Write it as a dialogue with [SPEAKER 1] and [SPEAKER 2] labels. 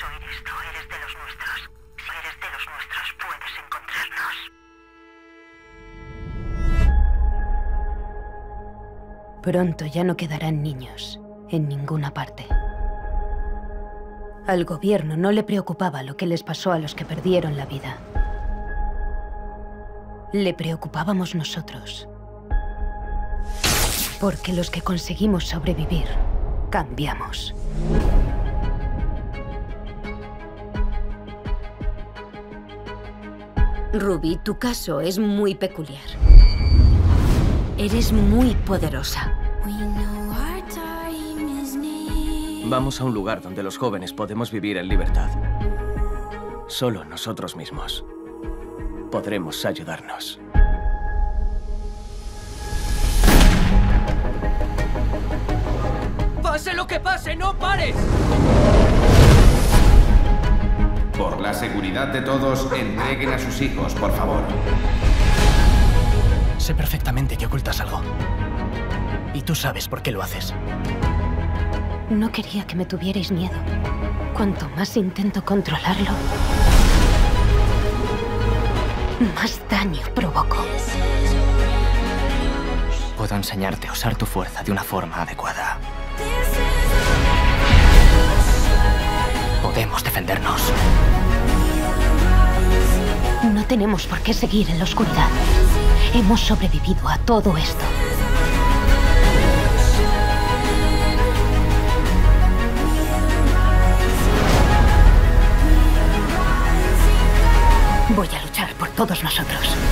[SPEAKER 1] oír esto, eres de los nuestros. Si eres de los nuestros, puedes encontrarnos.
[SPEAKER 2] Pronto ya no quedarán niños en ninguna parte. Al gobierno no le preocupaba lo que les pasó a los que perdieron la vida. Le preocupábamos nosotros. Porque los que conseguimos sobrevivir, cambiamos.
[SPEAKER 3] Ruby, tu caso es muy peculiar. Eres muy poderosa.
[SPEAKER 4] Vamos a un lugar donde los jóvenes podemos vivir en libertad. Solo nosotros mismos podremos ayudarnos.
[SPEAKER 5] ¡Pase lo que pase, no pares!
[SPEAKER 6] Por la seguridad de todos, entreguen a sus hijos, por favor.
[SPEAKER 5] Sé perfectamente que ocultas algo. Y tú sabes por qué lo haces.
[SPEAKER 2] No quería que me tuvierais miedo. Cuanto más intento controlarlo, más daño provoco.
[SPEAKER 5] Puedo enseñarte a usar tu fuerza de una forma adecuada. Podemos defendernos.
[SPEAKER 2] No tenemos por qué seguir en la oscuridad. Hemos sobrevivido a todo esto. Voy a luchar por todos nosotros.